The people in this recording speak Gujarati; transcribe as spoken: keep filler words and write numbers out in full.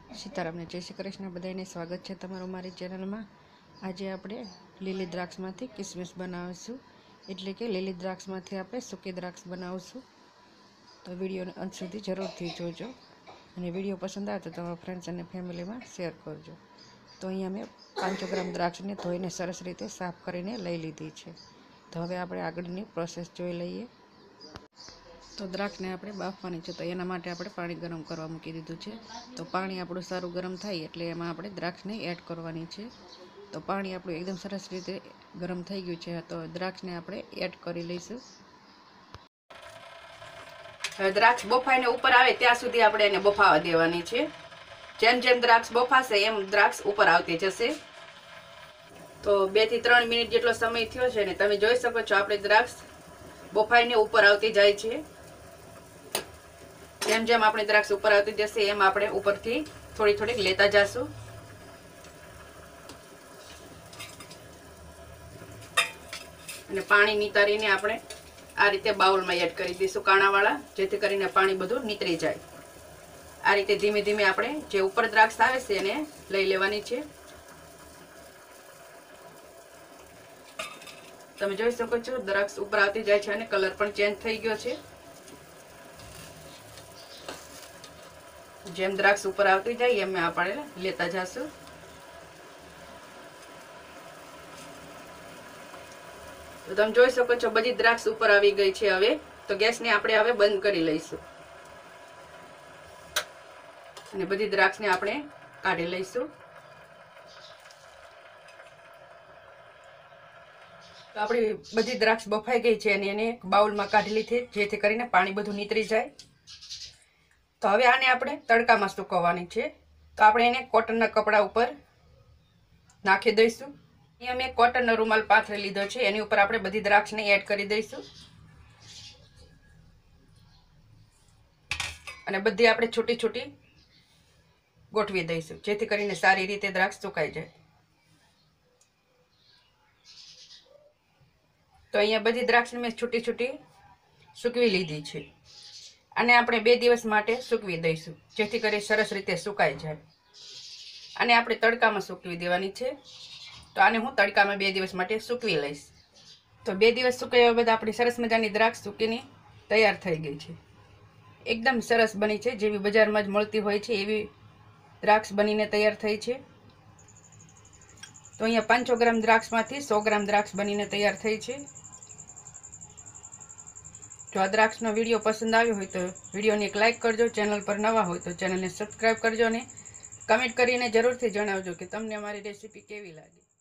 સીતારામને જય શ્રી કૃષ્ણ બધાને સ્વાગત છે તમારું મારી ચેનલમાં। આજે આપણે લીલી દ્રાક્ષમાંથી કિસમિસ બનાવીશું, એટલે કે લીલી દ્રાક્ષમાંથી આપણે સૂકી દ્રાક્ષ બનાવીશું। તો વિડીયોને અંત સુધી જરૂરથી જોજો અને વિડીયો પસંદ આવે તો તમારા ફ્રેન્ડ્સ અને ફેમિલીમાં શેર કરજો। તો અહીંયા મેં પાંચસો ગ્રામ દ્રાક્ષને ધોઈને સરસ રીતે સાફ કરીને લઈ લીધી છે। તો હવે આપણે આગળની પ્રોસેસ જોઈ લઈએ। તો દ્રાક્ષને આપણે બાફવાની છે, તો એના માટે આપણે પાણી ગરમ કરવા મૂકી દીધું છે। તો પાણી આપણું સારું ગરમ થાય એટલે એમાં આપણે દ્રાક્ષને એડ કરવાની છે। તો પાણી આપણું એકદમ સરસ રીતે ગરમ થઈ ગયું છે, તો દ્રાક્ષને આપણે એડ કરી લઈશું। હવે દ્રાક્ષ બફાઈને ઉપર આવે ત્યાં સુધી આપણે એને બફાવા દેવાની છે। જેમ જેમ દ્રાક્ષ બફાશે એમ દ્રાક્ષ ઉપર આવતી જશે। તો બે થી ત્રણ મિનિટ જેટલો સમય થયો છે ને તમે જોઈ શકો છો આપણે દ્રાક્ષ બફાઈને ઉપર આવતી જાય છે। જેમ જેમ આપણે દ્રાક્ષ ઉપર આવતી જશે એમ આપણે ઉપરથી થોડી થોડીક લેતા જશું। અને પાણી નિતારીને આપણે આ રીતે બાઉલમાં એડ કરી દઈશું કાણાવાળા, જેથી કરીને પાણી બધું નીતરી જાય। આ રીતે ધીમે ધીમે આપણે જે ઉપર દ્રાક્ષ આવે છે એને લઈ લેવાની છે। તમે જોઈ શકો છો દ્રાક્ષ ઉપર આવતી જાય છે અને કલર પણ ચેન્જ થઈ ગયો છે। જેમ દ્રાક્ષ ઉપર આવતી જાય એમ આપણે લેતા જશું। તો તમે જોઈ શકો છો બધી દ્રાક્ષ ઉપર આવી ગઈ છે। હવે તો ગેસને આપણે હવે બંધ કરી લઈશું અને બધી દ્રાક્ષને આપણે કાઢી લઈશું। તો આપણી બધી દ્રાક્ષ બફાઈ ગઈ છે અને એને બાઉલમાં કાઢી લીધી, જેથી કરીને પાણી બધું નીતરી જાય। તો હવે આને આપણે તડકામાં સુકવવાની છે। તો આપણે એને કોટનના કપડા ઉપર નાખી દઈશું। અહીંયા મેં કોટનનો રૂમાલ પાથરી લીધો છે, એની ઉપર આપણે બધી દ્રાક્ષને એડ કરી દઈશું અને બધી આપણે છૂટી છૂટી ગોઠવી દઈશું, જેથી કરીને સારી રીતે દ્રાક્ષ સુકાઈ જાય। તો અહીંયા બધી દ્રાક્ષને મેં છૂટી છૂટી સૂકવી લીધી છે। આને આપણે બે દિવસ માટે સૂકવી દઈશું, જેથી કરી સરસ રીતે સુકાઈ જાય। આને આપણે તડકામાં સૂકવી દેવાની છે। તો આને હું તડકામાં બે દિવસ માટે સૂકવી લઈશ। તો બે દિવસ સુકાયા બાદ આપણી સરસ મજાની દ્રાક્ષ સૂકીને તૈયાર થઈ ગઈ છે। એકદમ સરસ બની છે, જેવી બજારમાં જ મળતી હોય છે એવી દ્રાક્ષ બનીને તૈયાર થઈ છે। તો અહીંયા પાંચસો ગ્રામ દ્રાક્ષમાંથી સો ગ્રામ દ્રાક્ષ બનીને તૈયાર થઈ છે। જો આ દ્રાક્ષનો વિડીયો પસંદ આવ્યો હોય તો વિડીયોને એક લાઇક કરજો, ચેનલ પર નવા હોય તો ચેનલને સબસ્ક્રાઈબ કરજો અને કમેન્ટ કરીને જરૂરથી જણાવજો કે તમને અમારી રેસીપી કેવી લાગી।